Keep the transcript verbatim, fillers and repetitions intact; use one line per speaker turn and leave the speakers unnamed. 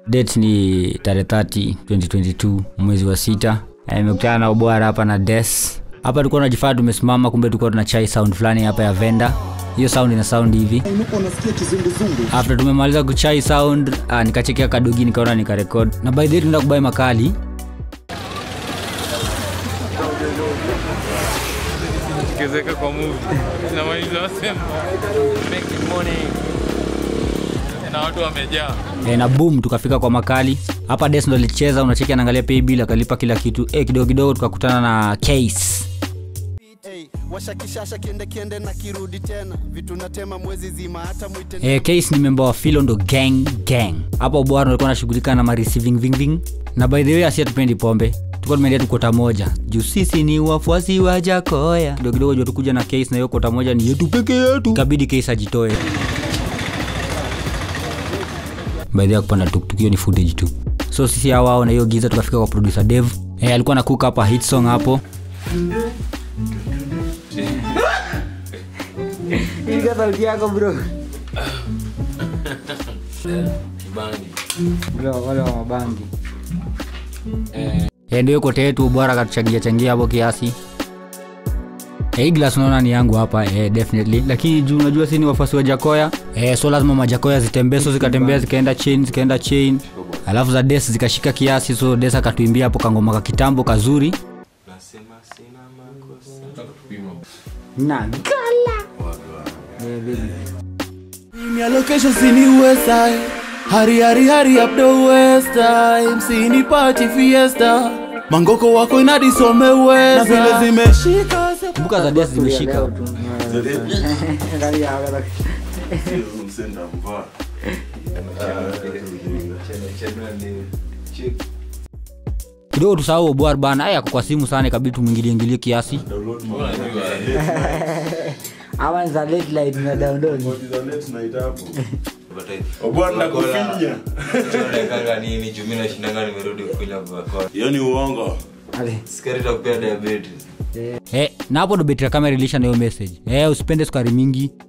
Date ni tarehe thelathini twenty twenty-two mwezi wa sita. Nimekutana na Obwara hapa na Des. Hapa tulikuwa tunajifaa tumesimama, kumbe tulikuwa tunachai sound fulani hapa ya vendor. Hiyo sound ina sound hivi.
Unasikia kizunguzungu.
After tumemaliza kuchai sound, uh, nikachekea kadogi nikaona nikarecord. Na by the way tunaenda kubai makali.
Kezeka kwa movie. Na maliza wasema make money. Na watu wamejaa.
Eh, na boom tukafika kwa makali. Hapa Des ndo alicheza, unacheki anaangalia pay bill akalipa kila kitu. Eh, kidogo kidogo tukakutana na Case.
Hey, washakishasha kiende kiende na kirudi tena. Vitu natema mwezi zima hata muite.
Eh, Case ni member wa Philo ndo gang gang. Hapa Obwara alikuwa anashughulika na ma receiving ving ving. Na by the way asia tupendi pombe. Tulikuwa tumeendea tu kota moja. Juu sisi ni wafuasi wa Jakoya. Kidogo kidogo jo tukuja na Case na hiyo kota moja ni yetu peke yetu. Kabidi Case ajitoe. By the way kupanda tuktuk hiyo ni footage tu. So sisi hao na hiyo giza tukafika kwa producer Dev. Eh, alikuwa na cook hapa hit song hapo. Ilika sauti yako bro.
Bangi.
Bro, wale wa mabangi. Eh, ndio kote yetu bora katuchagia changia hapo kiasi. Eh, glass unaona ni yangu hapa, eh, definitely. Lakini juu unajua sisi ni wafuasi wa Jakoya. Eh, so lazima majakoya zitembee, so zikatembea zikaenda chain, zikaenda chain. Alafu za Des zikashika kiasi, so Des akatuimbia hapo kangoma ka kitambo kazuri.
Nasema sina makosa.
Na gala.
Ni location sini west side. Hari hari hari up the west time. Sini party fiesta. Mangoko wako inadisome west. Na vile zimeshika.
Kumbuka za Des zimeshika.
Msenda mvaa.
Kidogo tusahau Obwara bana, haya kwa simu sana ikabidi tumwingilie ingilie kiasi. Hawa za late night na download.
What is a late night hapo? Obwara na kufinya.
Tunakanga nini jumina shinanga nimerudi kufinya kwa.
Hiyo ni uongo.
Ale,
Sikari takupea diabetes.
Eh, na hapo ndo betri ya kamera ilisha na hiyo message. Eh, usipende sukari mingi.